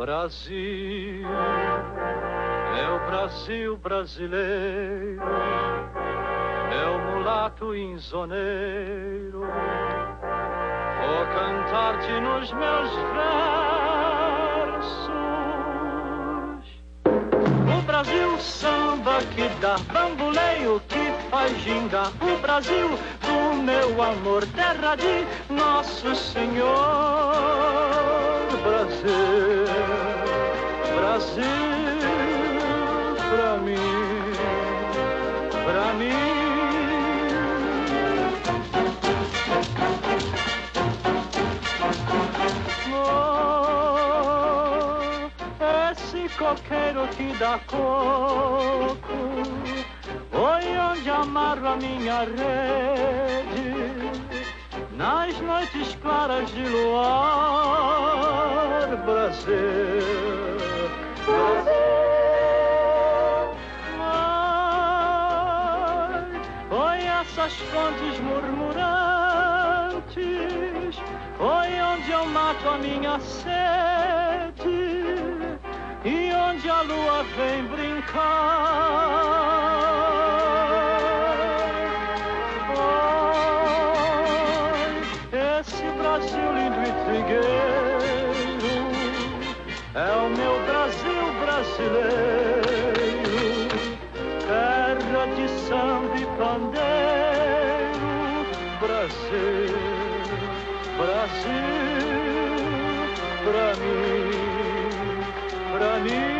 Brasil, meu Brasil brasileiro, meu mulato insoneiro, vou cantar-te nos meus versos. O Brasil samba que dá bamboleio, que faz gingar. O Brasil do meu amor, terra de Nosso Senhor. Brasil, Brasil, pra mim, pra mim. Esse coqueiro que dá coco, oi onde amarro a minha rede, nas noites claras de luar. Brasil, Brasil, ai, oi essas fontes murmurantes, oi onde eu mato a minha sede e onde a lua vem brincar. Esse Brasil lindo e trigueiro é o meu Brasil brasileiro, terra de samba e pandeiro. Brasil, Brasil, pra mim, pra mim.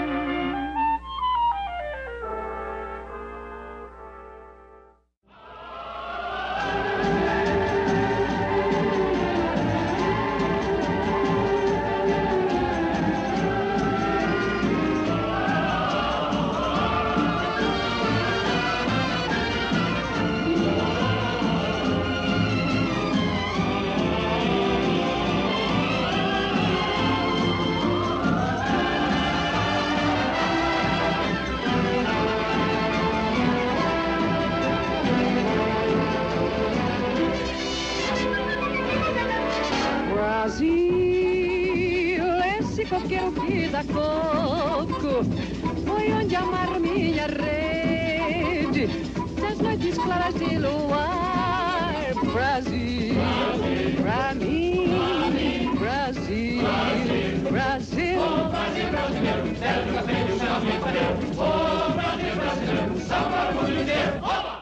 Coqueiro que dá coco, foi onde amarro minha rede, nas noites claras de luar. Brasil, pra mim, Brasil, Brasil. Oh, Brasil brasileiro, terra do café e do chão e panela. Oh, Brasil brasileiro, salve para o mundo inteiro. Oba!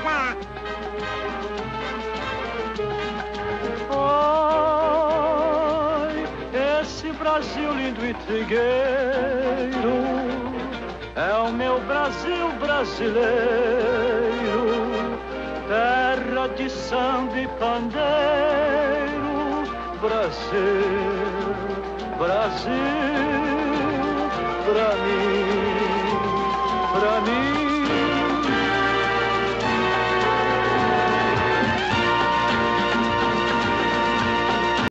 Oi, esse Brasil lindo e trigueiro é o meu Brasil brasileiro, terra de samba e pandeiro. Brasil, Brasil, pra mim,